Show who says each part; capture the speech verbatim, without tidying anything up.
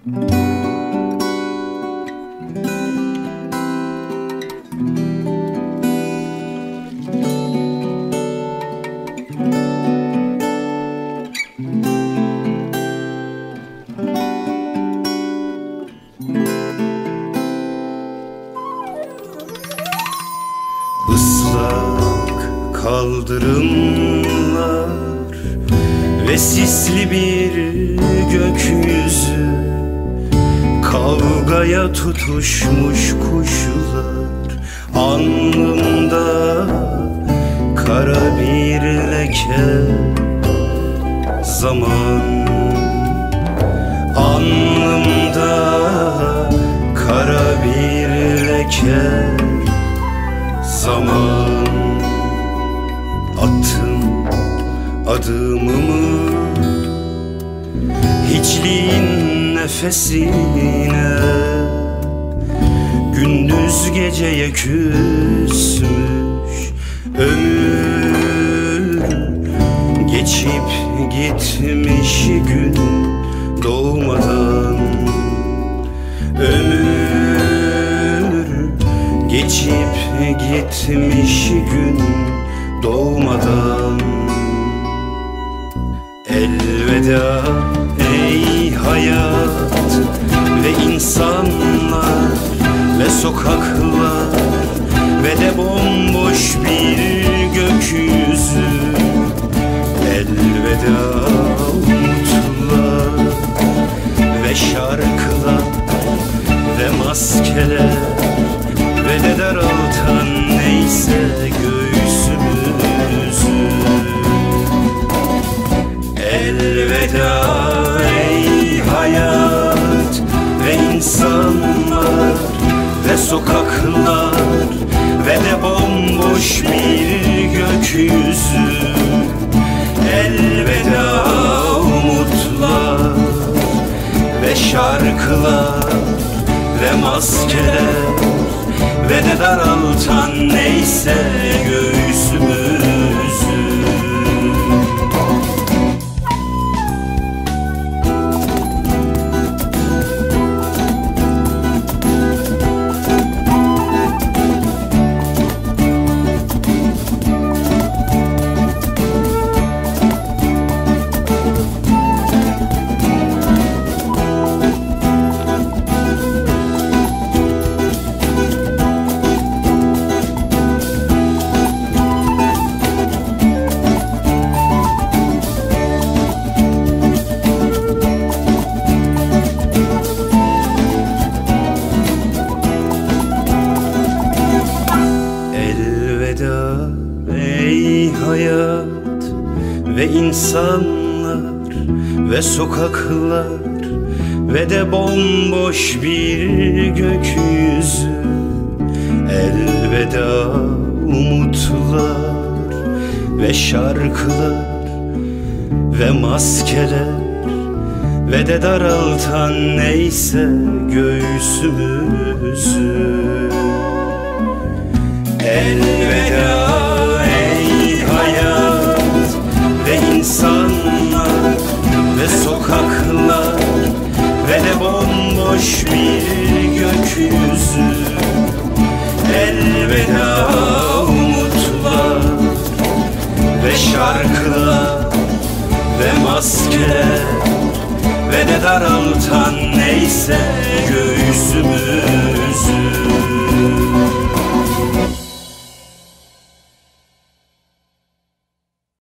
Speaker 1: Islak kaldırımlar ve sisli bir gökyüzü, kavgaya tutuşmuş kuşlar, alnımda kara bir leke. Zaman alnımda kara bir leke. Zaman attım adımımı hiçliğin nefesine, gündüz geceye küsmüş ömür, geçip gitmiş gün doğmadan. Ömür geçip gitmiş gün doğmadan. Elveda ey hayat ve insanlar ve sokaklar ve de bomboş bir gökyüzü. Elveda umutlar ve şarkılar ve maskeler ve de daraltan neyse göğsümüzü. Elveda ey hayat ve insanlar ve sokaklar ve de bomboş bir gökyüzü. Elveda umutlar ve şarkılar ve maskeler ve de daraltan neyse göğsümüzü. Ey hayat ve insanlar ve sokaklar ve de bomboş bir gökyüzü. Elveda umutlar ve şarkılar ve maskeler ve de daraltan neyse göğsümüzü. Elveda ey hayat ve insanlar ve sokaklar ve de bomboş bir gökyüzü. Elveda umutlar ve şarkılar ve maskeler ve de daraltan neyse göğsümüz.